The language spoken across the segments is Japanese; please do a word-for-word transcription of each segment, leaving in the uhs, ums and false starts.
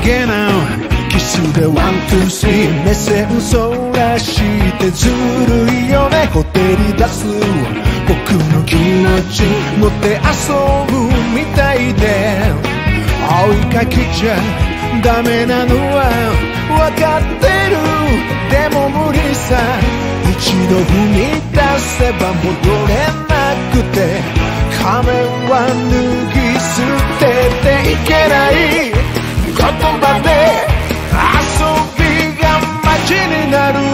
げなキスでワンツースリー目線そらしてずるいよねほてり出す僕の気持ち乗って遊ぶみたいで追いかけちゃダメなのは分かってるでも無理さ一度踏み出せば戻れなくて仮面は脱ぎ捨てていけない言葉で遊びが街になる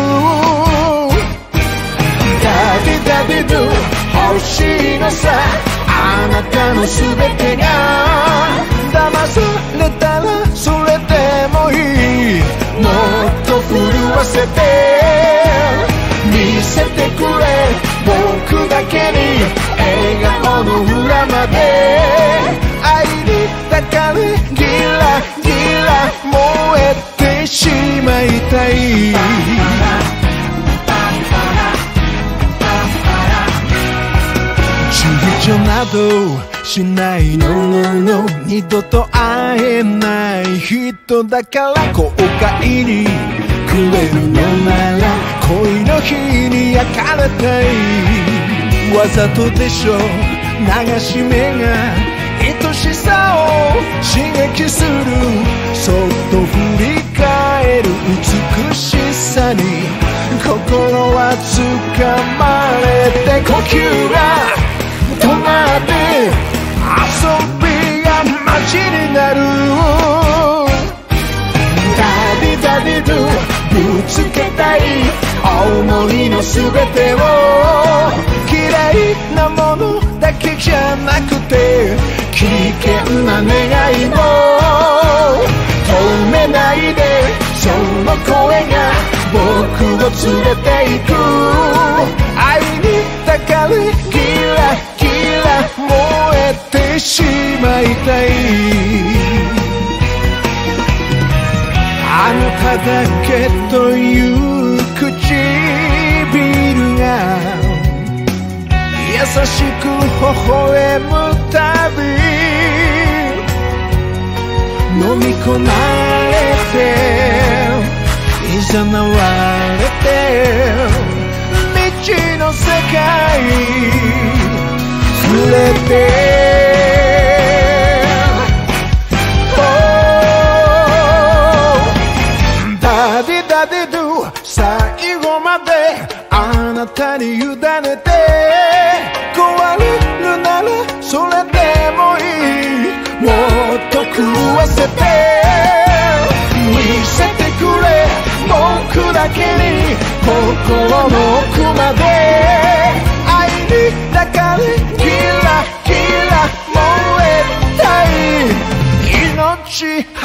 ダディダディドゥ欲しいのさあなたの全てが騙されたらそれでもいいもっと震わせて見せてくれ僕だけに笑顔の裏まで愛に抱かれギラギラ燃えてしまいたい躊躇などしないののの二度と会えない人だから後悔にくれるのなら恋の日に焼かれたいわざとでしょ流し目が愛しさを刺激するそっと振り返る美しさに心は掴まれて呼吸が止まって遊びが街になるダディダディドゥぶつけたい思いの全てを嫌いなものだけじゃなくて危険な願いも止めないでその声が僕を連れて行く愛に抱かれギラギラ燃えてしまいたいあなただけという唇が優しく微笑むたび飲み込まれていざなわれて未知の世界連れてダディダディドゥ最後まであなたに委ねて壊れるならそれでもいいもっと狂わせて見せてくれ僕だけに心の奥まで愛に抱かれギラギラ燃えたい命